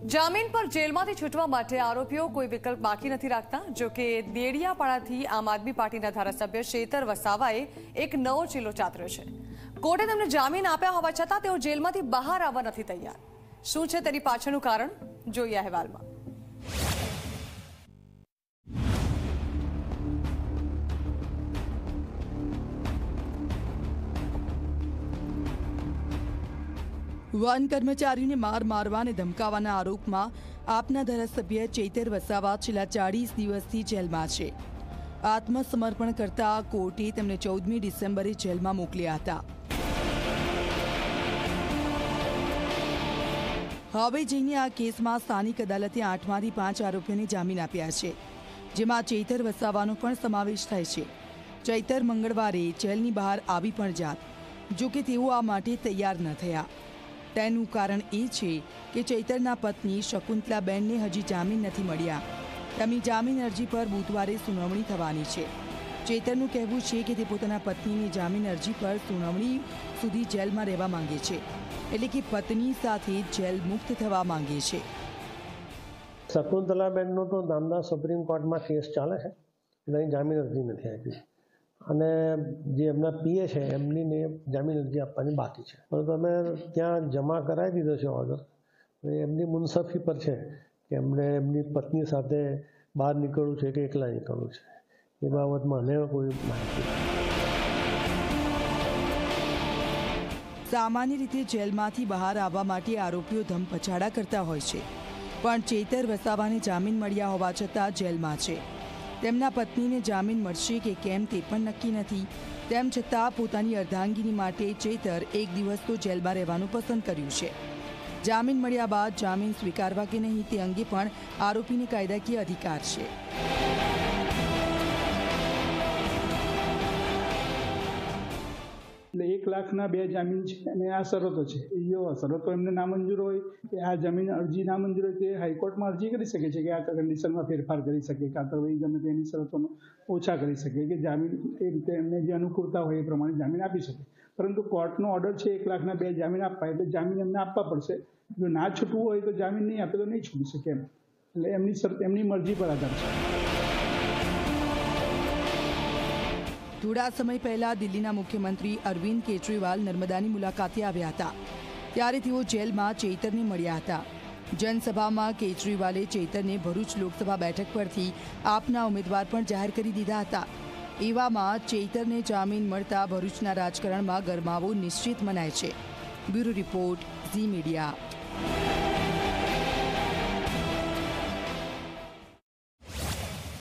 જામીન પર જેલમાંથી છૂટવા માટે આરોપીઓ કોઈ વિકલ્પ બાકી નથી રાખતા। જો કે દેડિયાપાડાથી આમ આદમી પાર્ટીના ધારાસભ્ય ચૈતર વસાવાએ એક નવો ચીલો ચાતર્યો છે। કોર્ટે તેમને જામીન આપ્યા હોવા છતાં તેઓ જેલમાંથી બહાર આવવા નથી તૈયાર। શું છે તેની પાછળનું કારણ, જોઈએ અહેવાલમાં। वन कर्मचारी ने मार मारवा ने धमकावाना आरोपમાં આપના ધારાસભ્ય ચૈતર વસાવા છેલ્લા 40 દિવસથી જેલમાં છે। આત્મસમર્પણ કરતા કોર્ટે તેમને 14મી ડિસેમ્બરે જેલમાં મોકલ્યા હતા। હવે જઈને આ કેસમાં સ્થાનિક અદાલતે 8માંથી 5 આરોપીઓને જામીન આપ્યા છે, જેમાં ચૈતર વસાવાનો પણ સમાવેશ થાય છે। ચૈતર મંગળવારે જેલની બહાર આવી પણ જાત, જો કે તેઓ આ માટે તૈયાર ન થયા। તેનું કારણ એ છે કે ચૈતરના પત્ની શકુંતલાબેનને હજી જામીન નથી મળ્યા। તેમની જામીન અરજી પર બુધવારે સુનાવણી થવાની છે। ચૈતરનું કહેવું છે કે તે પોતાના પત્નીની જામીન અરજી પર સુનાવણી સુધી જેલમાં રહેવા માંગે છે, એટલે કે પત્ની સાથે જેલ મુક્ત થવા માંગે છે। શકુંતલાબેનનો તો નામદાર સુપ્રીમ કોર્ટમાં કેસ ચાલે છે, એની જામીન અરજી નથી આપી અને જે એમના પીએ છે એમની જામીન અરજી આપવાની બાકી છે, પરંતુ અમે ત્યાં જમા કરાવી દીધો છે ઓર્ડર। એમની મુનસફી પર છે કે એમને એમની પત્ની સાથે બહાર નીકળવું છે કે એકલા નીકળવું છે, એ બાબતમાં મને કોઈ માહિતી નથી। સામાન્ય રીતે જેલમાંથી બહાર આવવા માટે આરોપીઓ ધમપછાડા કરતા હોય છે, પણ ચૈતર વસાવાને જામીન મળ્યા હોવા છતાં જેલમાં છે। તેમના પત્નીને જામીન મળશે કે કેમ તે પણ નક્કી નથી। તેમ છતાં પોતાની અર્ધાંગીની માટે ચૈતર એક દિવસ તો જેલમાં રહેવાનું પસંદ કર્યું છે। જામીન મળ્યા બાદ જામીન સ્વીકારવા કે નહીં તે અંગે પણ આરોપીને કાયદાકીય અધિકાર છે। 1 લાખના 2 જામીન છે અને આ શરતો છે। એ શરતો એમને નામંજૂર હોય કે આ જમીન અરજી નામંજૂર હોય તે હાઈકોર્ટમાં અરજી કરી શકે છે કે આ કન્ડિશનમાં ફેરફાર કરી શકે, કાં તો ગમે તેની શરતોનો ઓછા કરી શકે કે જામીન એ રીતે એમને જે અનુકૂળતા હોય એ પ્રમાણે જામીન આપી શકે। પરંતુ કોર્ટનો ઓર્ડર છે 1 લાખના 2 જામીન આપવા, એટલે જામીન એમને આપવા પડશે। જો ના છૂટવું હોય તો જામીન નહીં આપે તો નહીં છૂટી શકે એમ, એટલે એમની મરજી પર આધાર છે। થોડા સમય પહેલા દિલ્હીના મુખ્યમંત્રી અરવિંદ કેજરીવાલ નર્મદાની મુલાકાતે આવ્યા હતા, ત્યારે તેઓ જેલમાં ચૈતરને મળ્યા હતા। જનસભામાં કેજરીવાલે ચૈતરને ભરૂચ લોકસભા બેઠક પરથી આપના ઉમેદવાર પણ જાહેર કરી દીધા હતા। એવામાં ચૈતરને જામીન મળતા ભરૂચના રાજકારણમાં ગરમાવો નિશ્ચિત મનાય છે। Bureau report, Zee media.